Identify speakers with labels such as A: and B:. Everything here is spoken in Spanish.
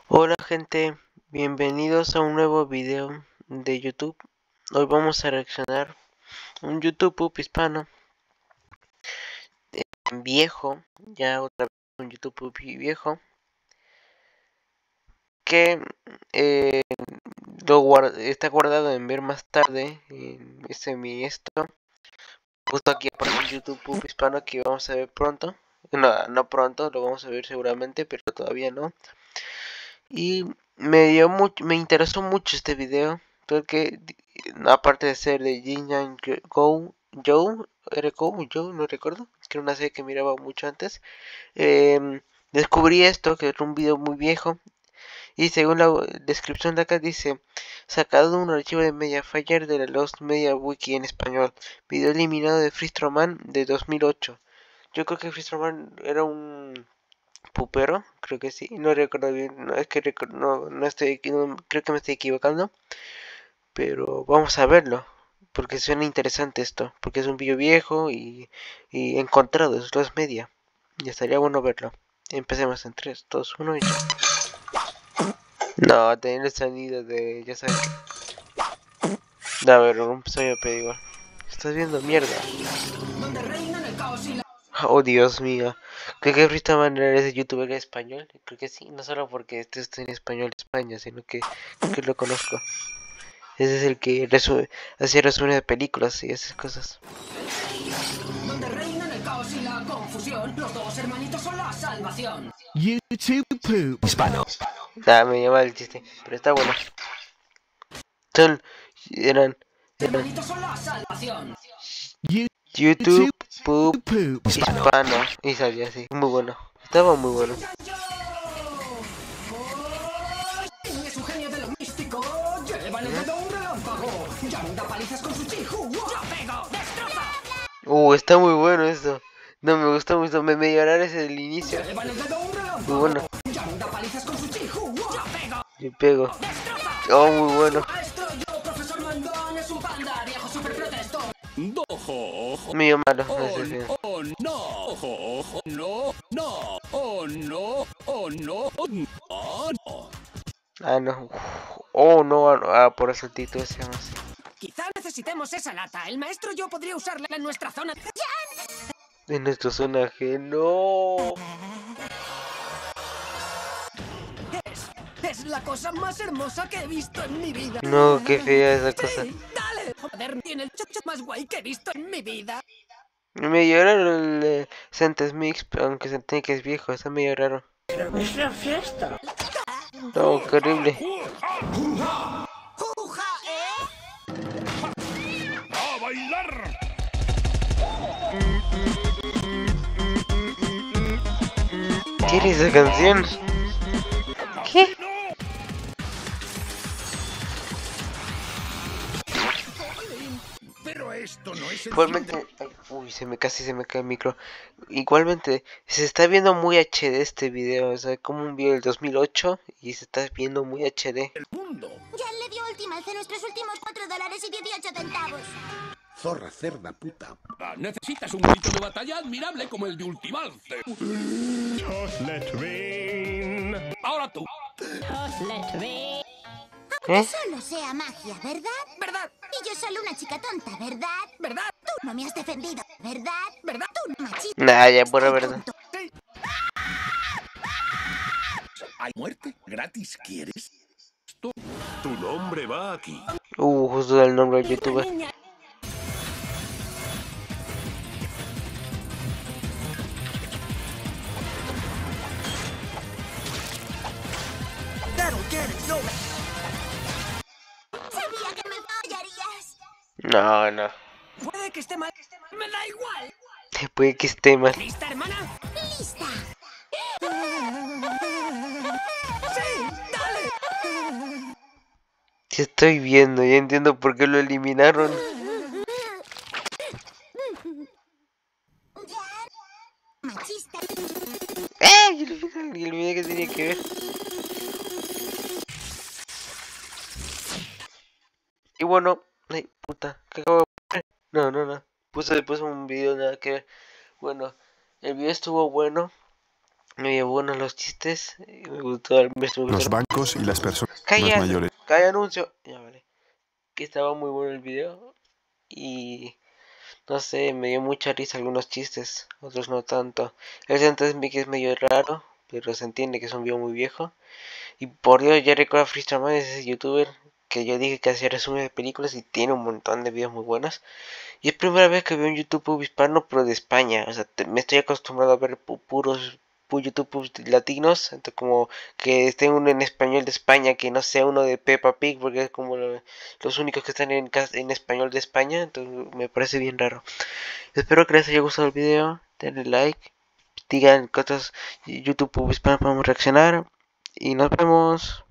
A: Hola gente, bienvenidos a un nuevo video de YouTube. Hoy vamos a reaccionar a un YouTube hispano viejo, ya otra vez un YouTube viejo, que está guardado en ver más tarde en esto. Justo aquí aparece un YouTube hispano que vamos a ver pronto. No pronto, lo vamos a ver seguramente, pero todavía no. Y me interesó mucho este video, porque aparte de ser de Joe, no recuerdo, que era una serie que miraba mucho antes, descubrí esto, que era un video muy viejo, y según la descripción de acá dice, sacado de un archivo de Mediafire de la Lost Media Wiki en español, video eliminado de Freestroman de 2008. Yo creo que Freestroman era un pupero, creo que sí, no recuerdo bien, no es que no estoy, creo que me estoy equivocando, pero vamos a verlo, porque suena interesante esto, porque es un vídeo viejo y encontrado, es los media, y estaría bueno verlo. Empecemos en 3, 2, 1 y ya. No, tener el sonido de, ya saben que... A ver, un sonido pero igual. Estás viendo mierda. Oh, Dios mío. Creo que Frita Manera es youtuber español. Creo que sí, no solo porque este está en español de España, sino que lo conozco. Ese es el que hacía resumen de películas y esas cosas.
B: Donde reinan el caos y la confusión, los dos hermanitos son la salvación.
C: YouTube Poop Hispano.
A: Me llama el chiste, pero está bueno. Son, eran
B: Hermanitos son la salvación.
A: YouTube Poop
C: Poop
A: Hispano. Y salía así, muy bueno. Estaba muy bueno.
B: Es un genio de lo místico. Lleva en el dedo un relámpago. Ya da palizas con su chihu. Yo pego, destroza.
A: Está muy bueno esto. No, me gustó mucho. Me llorar ese del inicio.
B: Lleva en el dedo un relámpago.
A: Muy bueno.
B: Ya da palizas con su chihu. Yo pego.
A: Yo pego.
B: Destroza.
A: Oh, muy bueno.
B: Maestro, yo, profesor Mandón, es un panda viejo super protesto.
D: Ojo,
A: Medio malo.
D: oh no, ojo, no, oh no, no.
A: Ah, no. Oh, no. Ah, por eso el título se llama así.
B: Quizá necesitemos esa lata. El maestro yo podría usarla en nuestra zona.
A: En nuestro personaje. No.
B: Es la cosa más hermosa que he visto en mi vida.
A: No, qué fea esa cosa.
B: Sí, dale. Joder, tiene el chocho más guay que he visto en mi vida.
A: Medio raro el Sentes Mix, aunque se entiende que es viejo. Está medio raro.
B: Es la fiesta.
A: No, qué horrible.
B: ¡Juja,
D: ¡A bailar!
A: ¿Qué era esa canción? ¿Qué?
D: Pero esto no es el
A: Igualmente, ay, uy, casi se me cae el micro. Igualmente, se está viendo muy HD este video, o sea, como un video del 2008 y se está viendo muy HD.
D: mundo.
E: Ya le dio Ultimalce nuestros últimos $4.18.
D: Zorra, cerda, puta. Necesitas un grito de batalla admirable como el de Ultimalce. Ahora tú.
E: Aunque solo sea magia, ¿verdad?
B: ¿Verdad?
E: Y yo solo una chica tonta, ¿verdad?
B: ¿Verdad?
E: Tú no me has defendido, ¿verdad?
B: ¿Verdad?
E: Tú no machista.
A: Nah, ya por la verdad.
B: Sí.
D: ¿Hay muerte? ¿Gratis quieres? Tu nombre va aquí.
A: Justo el nombre del youtuber.
B: Niña.
E: Sabía que me fallarías.
A: No, no.
B: Puede que esté mal. Me da igual.
A: Puede que esté mal.
B: ¿Lista, hermana?
E: ¡Lista!
B: Sí, dale.
A: Sí estoy viendo, ya entiendo por qué lo eliminaron.
E: Ya. Machista.
A: Y el video que tenía que ver. Y bueno, ay, puta, ¿qué acabo de poner? No. Puse después un video nada que ver. Bueno, el video estuvo bueno. Me dio buenos los chistes. Me gustó.
F: Los bancos y las personas
A: Calla,
F: mayores.
A: calla anuncio. Ya vale. Que estaba muy bueno el video. Y no sé, me dio mucha risa algunos chistes, otros no tanto. El sentence que es medio raro, pero se entiende que es un video muy viejo. Y por Dios, ya recuerdo a Fristraman, ese youtuber que yo dije que hacía resumen de películas y tiene un montón de videos muy buenos. Y es primera vez que veo un YouTube hispano, pero de España. O sea, me estoy acostumbrado a ver puros YouTube latinos, entonces como que esté uno en español de España, que no sea uno de Peppa Pig, porque es como los únicos que están en español de España, entonces me parece bien raro. Espero que les haya gustado el video, denle like, digan qué otros YouTube hispanos podemos reaccionar y nos vemos.